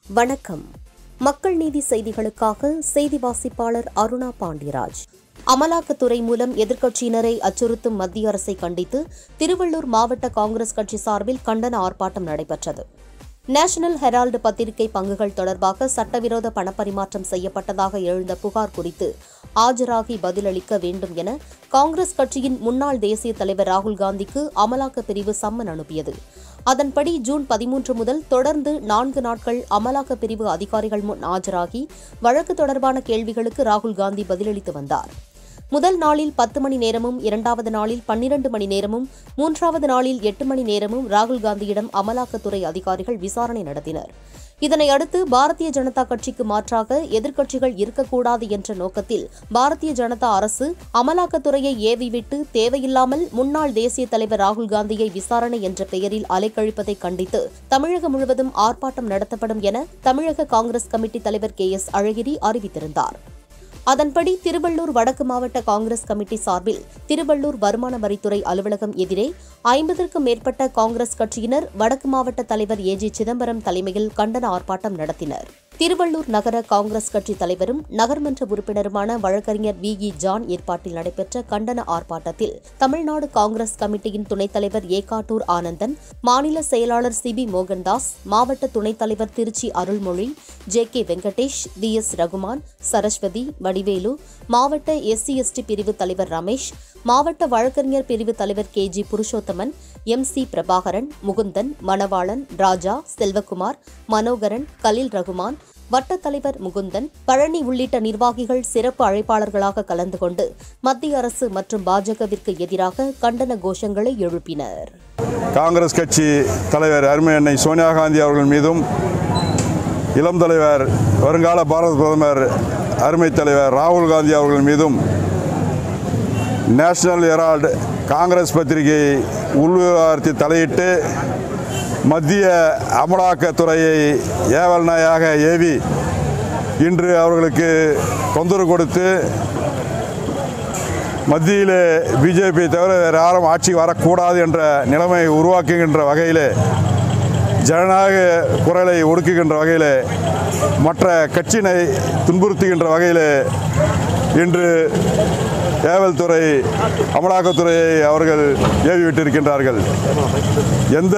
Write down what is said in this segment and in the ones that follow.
வணக்கம். மக்கள் நீதி செய்திகளுக்காக செய்தி வாசிப்பாளர் அருணா பாண்டியராஜ். அமலாக்கத்துறை மூலம் எதிர்க்கட்சியினரை அச்சுறுத்தும் மத்திய அரசை கண்டித்து திருவள்ளூர் மாவட்ட காங்கிரஸ் கட்சி சார்பில் கண்டன ஆர்ப்பாட்டம் நடைபெற்றது. நேஷனல் ஹெரால்டு பத்திரிகை பங்குகள் தொடர்பாக சட்டவிரோத பணப்பரிமாற்றம் செய்யப்பட்டதாக எழுந்த புகார் குறித்து ஆஜராகி பதிலளிக்க வேண்டும் என காங்கிரஸ் கட்சியின் முன்னாள் தேசிய தலைவர் ராகுல் காந்திக்கு அமலாக்கப் பிரிவு சம்மன் அனுப்பியது. அதன்படி ஜூன் 13 முதல் தொடர்ந்து 4 நாட்கள் அமலாக்கப் பிரிவு அதிகாரிகள் முன் ஆஜராகி வழக்கு தொடர்பான கேள்விகளுக்கு ராகுல் காந்தி பதிலளித்து வந்தார். முதல் நாளில் 10 மணி நேரமும், இரண்டாவது நாளில் 12 மணி நேரமும், மூன்றாவது நாளில் 8 மணி நேரமும் ராகுல் காந்தியிடம் அமலாக்கத்துறை அதிகாரிகள் விசாரணை நடத்தினர். இதனையடுத்து பாரதிய ஜனதா கட்சிக்கு மாற்றாக எதிர்க்கட்சிகள் இருக்கக்கூடாது என்ற நோக்கத்தில் பாரதிய ஜனதா அரசு அமலாக்கத்துறையை ஏவிவிட்டு தேவையில்லாமல் முன்னாள் தேசிய தலைவர் ராகுல் காந்தியை விசாரணை என்ற பெயரில் அலைக்கழிப்பதை கண்டித்து தமிழகம் முழுவதும் ஆர்ப்பாட்டம் நடத்தப்படும் என தமிழக காங்கிரஸ் கமிட்டி தலைவர் KS அழகிரி அறிவித்திருந்தார். அதன்படி திருவள்ளூர் வடக்கு மாவட்ட காங்கிரஸ் கமிட்டி சார்பில் திருவள்ளூர் வருமான வரித்துறை அலுவலகம் எதிரே 50க்கும் மேற்பட்ட காங்கிரஸ் கட்சியினர் வடக்கு மாவட்ட தலைவர் AG சிதம்பரம் தலைமையில் கண்டன ஆர்ப்பாட்டம் நடத்தினர். திருவள்ளூர் நகர காங்கிரஸ் கட்சி தலைவரும் நகர்மன்ற உறுப்பினருமான வழக்கறிஞர் VE ஜான் ஏற்பாட்டில் நடைபெற்ற கண்டன ஆர்ப்பாட்டத்தில் தமிழ்நாடு காங்கிரஸ் கமிட்டியின் துணைத் தலைவர் ஏகாட்டூர் ஆனந்தன், மாநில செயலாளர் CB மோகன்தாஸ், மாவட்ட துணைத் தலைவர் திருச்சி அருள்மொழி, JK வெங்கடேஷ், DS ரகுமான், சரஸ்வதி, வடிவேலு, மாவட்ட SC/ST பிரிவு தலைவர் ரமேஷ், மாவட்ட வழக்கறிஞர் பிரிவு தலைவர் KG புருஷோத்தமன், MC பிரபாகரன், முகுந்தன், மணவாளன், ராஜா, செல்வகுமார், மனோகரன், கலில் ரகுமான், வட்டத் தலைவர் முகுந்தன், பழனி உள்ளிட்ட நிர்வாகிகள் சிறப்பு அழைப்பாளர்களாக கலந்து கொண்டு மத்திய அரசு மற்றும் பாஜகவிற்கு எதிராக கண்டன கோஷங்களை எழுப்பினர். காங்கிரஸ் கட்சி தலைவர் அருமை அன்னை சோனியா காந்தி அவர்கள் மீதும், இளம் தலைவர் வருங்கால பாரத பிரதமர் அருமை தலைவர் ராகுல் காந்தி அவர்கள் மீதும் நேஷனல் ஹெரால்டு காங்கிரஸ் பத்திரிகை உள்விவகாரத்தில் தலையிட்டு மத்திய அமலாக்கத்துறையை ஏவல் நாயாக ஏவி இன்று அவர்களுக்கு தொந்தரவு கொடுத்து மத்தியிலே பிஜேபி தவிர வேறு யாரும் ஆட்சி வரக்கூடாது என்ற நிலைமை உருவாக்குகின்ற வகையில், ஜனநாயக குரலை ஒடுக்குகின்ற வகையில், மற்ற கட்சியினை துன்புறுத்துகின்ற வகையில் இன்று ஏவல் துறை அமலாக்கத்துறையை அவர்கள் ஏவிவிட்டிருக்கின்றார்கள். எந்த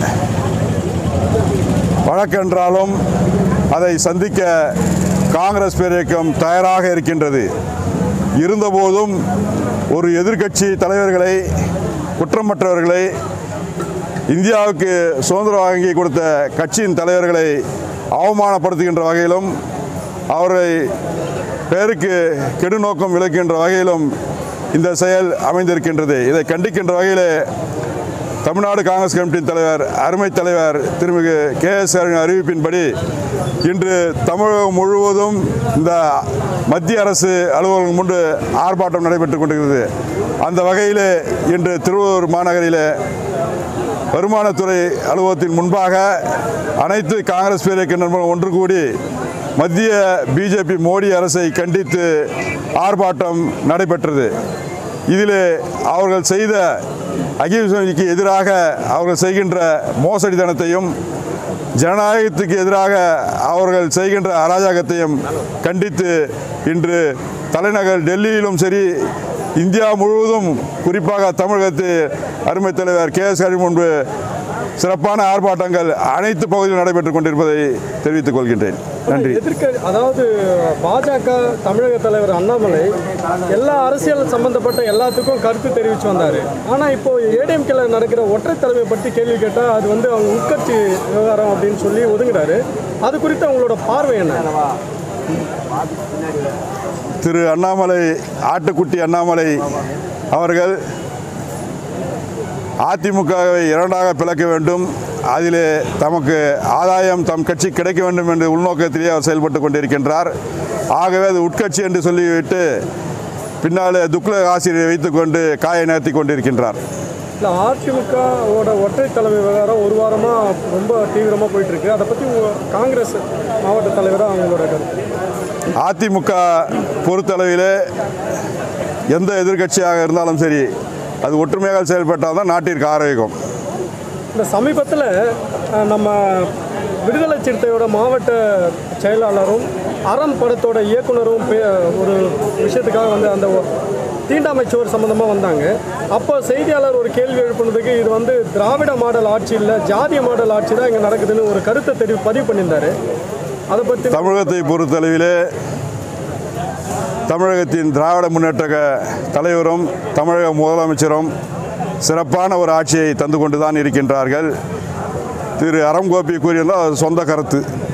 வழக்கென்றாலும் அதை சந்திக்க காங்கிரஸ் பேரியக்கம் தயாராக இருக்கின்றது. இருந்தபோதும் ஒரு எதிர்க்கட்சி தலைவர்களை, குற்றமற்றவர்களை, இந்தியாவுக்கு சுதந்திரம் வாங்கி கொடுத்த கட்சியின் தலைவர்களை அவமானப்படுத்துகின்ற வகையிலும், அவர்களை பேருக்கு கெடுநோக்கம் விளைக்கின்ற வகையிலும் இந்த செயல் அமைந்திருக்கின்றது. இதை கண்டிக்கின்ற வகையில் தமிழ்நாடு காங்கிரஸ் கமிட்டியின் தலைவர் அருமை தலைவர் திருமிகு KS அறிவிப்பின்படி இன்று தமிழகம் முழுவதும் இந்த மத்திய அரசு அலுவலகம் முன்பு ஆர்ப்பாட்டம் நடைபெற்றுக் கொண்டிருக்கிறது. அந்த வகையில் இன்று திருவள்ளூர் மாநகரில் வருமானத்துறை அலுவலகத்தின் முன்பாக அனைத்து காங்கிரஸ் பேரியக்க நண்பர்கள் ஒன்று கூடி மத்திய பிஜேபி மோடி அரசை கண்டித்து ஆர்ப்பாட்டம் நடைபெற்றது. இதிலே அவர்கள் செய்த அகிம்சைக்கு எதிராக அவர்கள் செய்கின்ற மோசடித்தனத்தையும், ஜனநாயகத்துக்கு எதிராக அவர்கள் செய்கின்ற அராஜகத்தையும் கண்டித்து இன்று தலைநகர் டெல்லியிலும் சரி, இந்தியா முழுவதும், குறிப்பாக தமிழகத்தில் அருமை தலைவர் KS முன்பு சிறப்பான ஆர்ப்பாட்டங்கள் அனைத்து பகுதியில் நடைபெற்றுக் கொண்டிருப்பதை தெரிவித்துக் கொள்கின்றேன். நன்றி. அதாவது பாஜக தமிழக தலைவர் அண்ணாமலை எல்லா அரசியல் சம்பந்தப்பட்ட எல்லாத்துக்கும் கருத்து தெரிவித்து வந்தார். ஆனால் இப்போ ADMKல நடக்கிற ஒற்றை தலைமை பற்றி கேள்வி கேட்டால் அது அவங்க உட்கட்சி விவகாரம் அப்படின்னு சொல்லி ஒதுங்கினாரு. அது குறித்து அவங்களோட பார்வை என்ன? திரு அண்ணாமலை, ஆட்டுக்குட்டி அண்ணாமலை அவர்கள் அதிமுகவை இரண்டாக பிளக்க வேண்டும், அதிலே தமக்கு ஆதாயம் தம் கட்சி கிடைக்க வேண்டும் என்ற உள்நோக்கத்திலேயே அவர் செயல்பட்டு கொண்டிருக்கின்றார். ஆகவே அது உட்கட்சி என்று சொல்லிவிட்டு பின்னாலே துக்ளக் ஆசிரியரை வைத்துக்கொண்டு காயை நகர்த்தி கொண்டிருக்கின்றார். இல்லை, அதிமுகவோட ஒற்றை தலைமை விவகாரம் ஒரு வாரமாக ரொம்ப தீவிரமாக போயிட்டுருக்கு. அதை பற்றி காங்கிரஸ் மாவட்ட தலைவராக அவங்களோட கருத்து. அதிமுக பொறுத்தளவிலே எந்த எதிர்க்கட்சியாக இருந்தாலும் சரி, அது ஒற்றுமையாக செயல்பட்டால் தான் நாட்டிற்கு ஆரோக்கியம். இந்த சமீபத்தில் நம்ம விடுதலை சிறுத்தையோட மாவட்ட செயலாளரும் அறம் படத்தோட இயக்குனரும் ஒரு விஷயத்துக்காக வந்து அந்த தீண்டாமை சுவர் சம்மந்தமாக வந்தாங்க. அப்போ செய்தியாளர் ஒரு கேள்வி எழுப்பினதுக்கு இது வந்து திராவிட மாடல் ஆட்சி இல்லை, ஜாதிய மாடல் ஆட்சி தான் இங்கே நடக்குதுன்னு ஒரு கருத்தை பதிவு பண்ணியிருந்தார். அதை பற்றி தமிழகத்தை பொறுத்தளவிலே தமிழகத்தின் திராவிட முன்னேற்ற தலைவரும் தமிழக முதலமைச்சரும் சிறப்பான ஒரு ஆட்சியை தந்து கொண்டு தான் இருக்கின்றார்கள். திரு அறம் கோபி கூறியிருந்தால் சொந்த கருத்து.